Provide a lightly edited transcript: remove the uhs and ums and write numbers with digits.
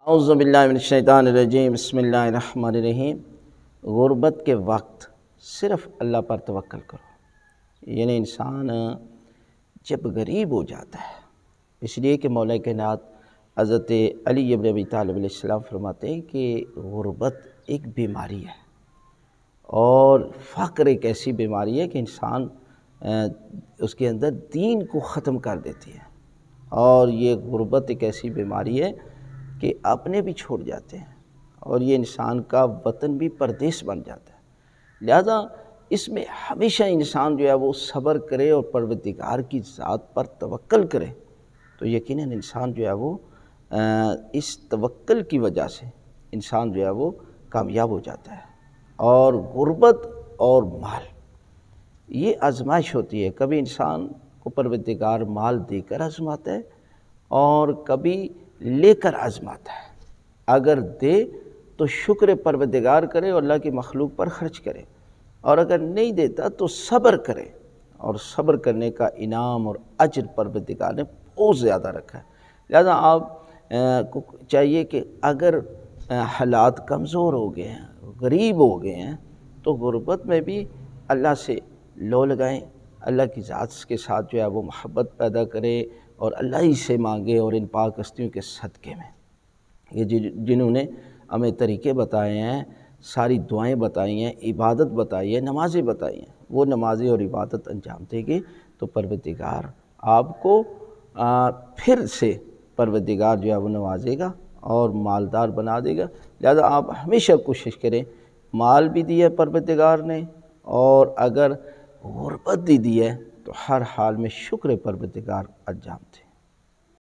اعوذ باللہ من الشیطان الرجیم، بسم اللہ الرحمن الرحیم۔ غربت کے وقت صرف اللہ پر توکل کرو، یعنی انسان جب غریب ہو جاتا ہے، اس لیے کہ مولا کائنات حضرت علی ابن ابی طالب علیہ السلام فرماتے ہیں کہ غربت ایک بیماری ہے، اور فقر ایک ایسی بیماری ہے کہ انسان اس کے اندر دین کو ختم کر دیتی ہے، اور یہ غربت ایک ایسی بیماری ہے کہ اپنے بھی چھوڑ جاتے ہیں، اور یہ انسان کا وطن بھی پردیس بن جاتا ہے۔ لہذا اس میں ہمیشہ انسان جو ہے وہ صبر کرے اور پروردگار کی ذات پر توکل کرے، تو یقیناً انسان جو ہے وہ اس توکل کی وجہ سے انسان جو ہے وہ کامیاب ہو جاتا ہے۔ اور غربت اور مال یہ آزمائش ہوتی ہے، کبھی انسان کو پروردگار مال دے کر آزماتا ہے اور کبھی لے کر آزماتا ہے۔ اگر دے تو شکر پروردگار کرے اور اللہ کی مخلوق پر خرچ کرے، اور اگر نہیں دیتا تو صبر کرے، اور صبر کرنے کا انعام اور اجر پروردگار نے بہت زیادہ رکھا ہے۔ لہذا آپ کو چاہیے کہ اگر حالات کمزور ہو گئے ہیں، غریب ہو گئے ہیں، تو غربت میں بھی اللہ سے لو لگائیں، اللہ کی ذات کے ساتھ جو ہے وہ محبت پیدا کرے اور اللہ ہی سے مانگے، اور ان پاک ہستیوں کے صدقے میں یہ جنہوں نے ہمیں طریقے بتائے ہیں، ساری دعائیں بتائی ہیں، عبادت بتائی ہے، نمازیں بتائی ہیں، وہ نمازیں اور عبادت انجام دے گے تو پروردگار آپ کو پھر سے پروردگار جو ہے وہ نوازے گا اور مالدار بنا دے گا۔ لہذا آپ ہمیشہ کوشش کریں، مال بھی دیا ہے پروردگار نے، اور اگر غربت دی ہے تو ہر حال میں شکر پروردگار انجام دے۔